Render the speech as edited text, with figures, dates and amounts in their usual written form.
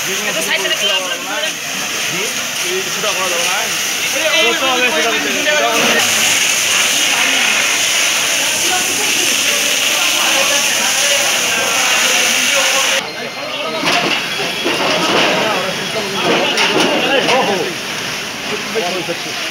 এটা সাইড থেকে দিলাম এই ছোটা করা দাও না কত হবে সেটা Oh,